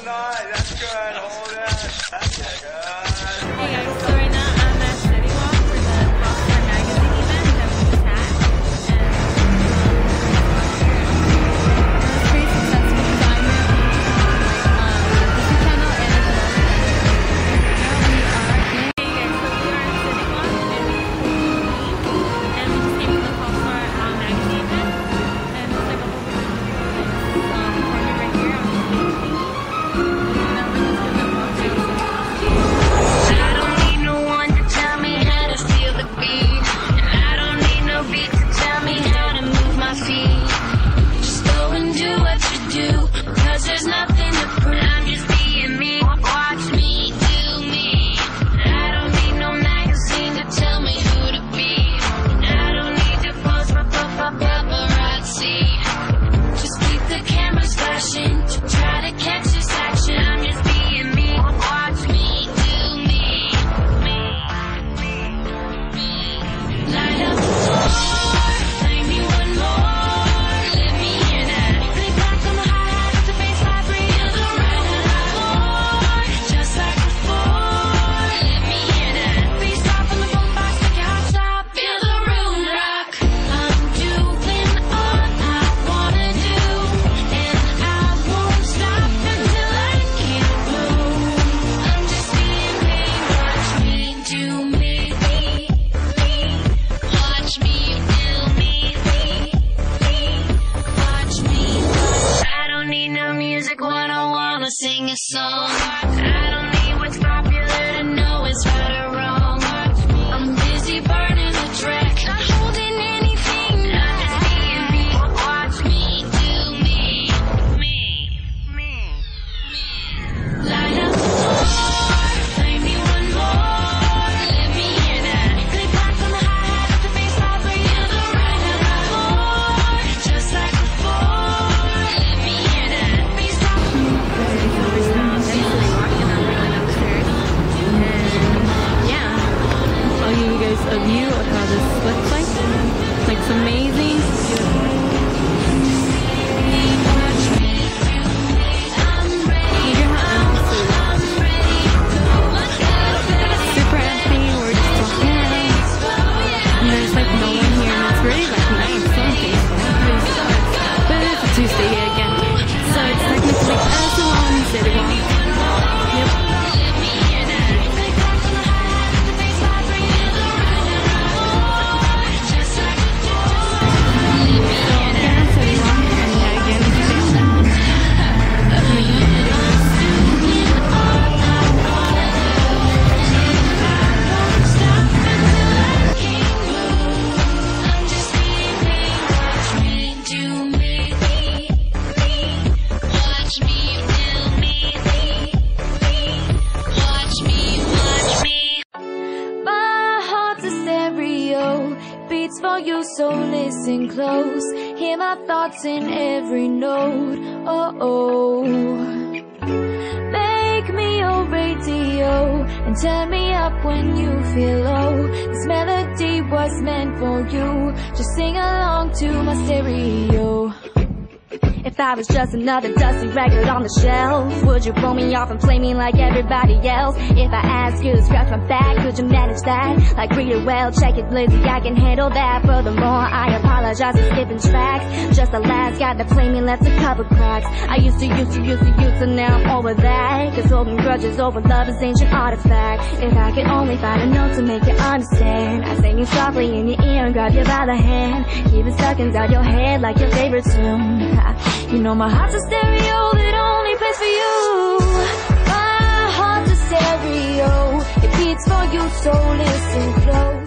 tonight. That's good. Hold it. That's good. Hey guys, so right now I'm at City Walk for the Popstar Magazine event that we just had. And it was pretty successful because I'm on the YouTube channel and as well as Hey guys, so we are at City Walk and we just came to the Popstar Magazine event. And there's like a whole bunch of people performing right here on the stage thingy. There's nothing to prove. I'm just being me. Watch me do me. I don't need no magazine to tell me who to be. I don't need to pose for paparazzi. Just keep the cameras flashing to try to catch this action. I'm just being me. Watch me do me. Light up the floor. Play me one more. Let me hear that. Click back on the hi-hat. Sing a song. I don't need what's popular to know it's right or wrong. I'm busy burning the track, not holding anything. I'm just being me. Watch me do me. Light up the floor. Play me one more. Let me hear that. Click back on the hi-hat with the bass loud. Feel the right on the floor, just like before. Let me hear that. Bass loud. I'll give you guys a view of how this looks like. Like, it's amazing. Super empty. We're just walking around. And there's like no one here. And it's really like nice. So peaceful. But it's a Tuesday again. So it's technically as long as City Walk. Yep. Beats for you, so listen close. Hear my thoughts in every note. Oh, make me your radio and turn me up when you feel low. This melody was meant for you. Just sing along to my stereo. If I was just another dusty record on the shelf, would you blow me off and play me like everybody else? If I ask you to scratch my back, could you manage that? Like read it well, check it, Lizzie, I can handle that. Furthermore, I apologize for skipping tracks. Just the last guy that played me left a couple cracks. I used to, and now I'm over that. Cause holding grudges over love is ancient artifact. If I could only find a note to make you understand, I'd sing it softly in your ear and grab you by the hand. Keep it stuck inside your head like your favorite tune. You know my heart's a stereo that only plays for you. My heart's a stereo, it beats for you, so listen close.